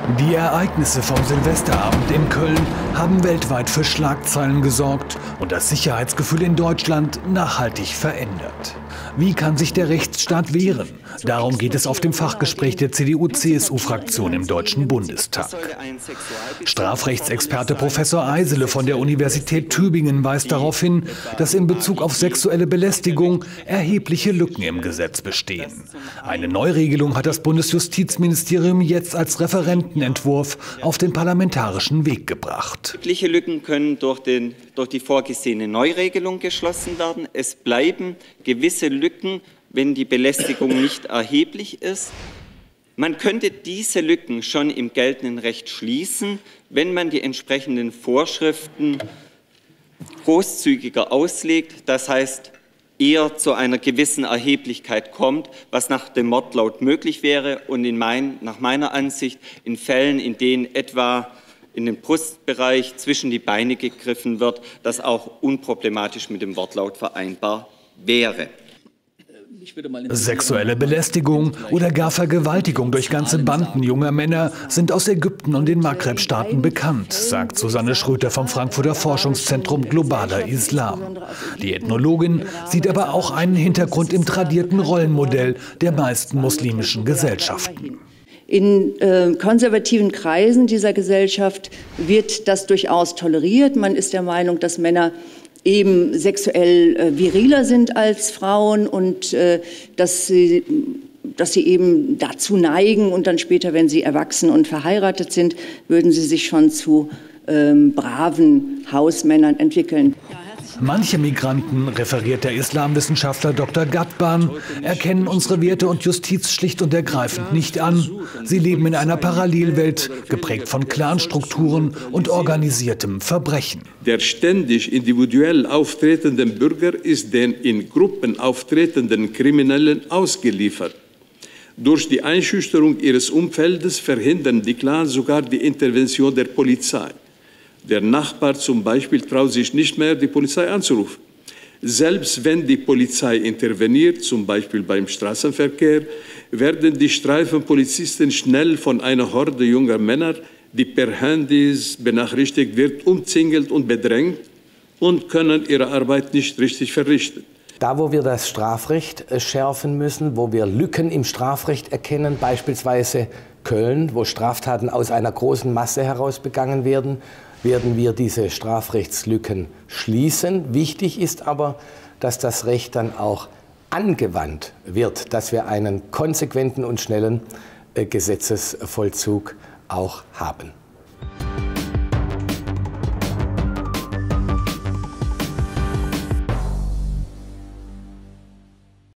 Die Ereignisse vom Silvesterabend in Köln haben weltweit für Schlagzeilen gesorgt und das Sicherheitsgefühl in Deutschland nachhaltig verändert. Wie kann sich der Rechtsstaat wehren? Darum geht es auf dem Fachgespräch der CDU-CSU-Fraktion im Deutschen Bundestag. Strafrechtsexperte Professor Eisele von der Universität Tübingen weist darauf hin, dass in Bezug auf sexuelle Belästigung erhebliche Lücken im Gesetz bestehen. Eine Neuregelung hat das Bundesjustizministerium jetzt als Referentenentwurf auf den parlamentarischen Weg gebracht. Mögliche Lücken können durch die vorgesehene Neuregelung geschlossen werden. Es bleiben gewisse Lücken, wenn die Belästigung nicht erheblich ist. Man könnte diese Lücken schon im geltenden Recht schließen, wenn man die entsprechenden Vorschriften großzügiger auslegt, das heißt eher zu einer gewissen Erheblichkeit kommt, was nach dem Wortlaut möglich wäre und nach meiner Ansicht in Fällen, in denen etwa in den Brustbereich zwischen die Beine gegriffen wird, das auch unproblematisch mit dem Wortlaut vereinbar wäre. Sexuelle Belästigung oder gar Vergewaltigung durch ganze Banden junger Männer sind aus Ägypten und den Maghreb-Staaten bekannt, sagt Susanne Schröter vom Frankfurter Forschungszentrum Globaler Islam. Die Ethnologin sieht aber auch einen Hintergrund im tradierten Rollenmodell der meisten muslimischen Gesellschaften. In konservativen Kreisen dieser Gesellschaft wird das durchaus toleriert. Man ist der Meinung, dass Männer eben sexuell viriler sind als Frauen und dass sie eben dazu neigen und dann später, wenn sie erwachsen und verheiratet sind, würden sie sich schon zu braven Hausmännern entwickeln. Manche Migranten, referiert der Islamwissenschaftler Dr. Ghadban, erkennen unsere Werte und Justiz schlicht und ergreifend nicht an. Sie leben in einer Parallelwelt, geprägt von Clanstrukturen und organisiertem Verbrechen. Der ständig individuell auftretende Bürger ist den in Gruppen auftretenden Kriminellen ausgeliefert. Durch die Einschüchterung ihres Umfeldes verhindern die Clans sogar die Intervention der Polizei. Der Nachbar zum Beispiel traut sich nicht mehr, die Polizei anzurufen. Selbst wenn die Polizei interveniert, zum Beispiel beim Straßenverkehr, werden die Streifenpolizisten schnell von einer Horde junger Männer, die per Handys benachrichtigt wird, umzingelt und bedrängt und können ihre Arbeit nicht richtig verrichten. Da, wo wir das Strafrecht schärfen müssen, wo wir Lücken im Strafrecht erkennen, beispielsweise Köln, wo Straftaten aus einer großen Masse heraus begangen werden wir diese Strafrechtslücken schließen. Wichtig ist aber, dass das Recht dann auch angewandt wird, dass wir einen konsequenten und schnellen Gesetzesvollzug auch haben.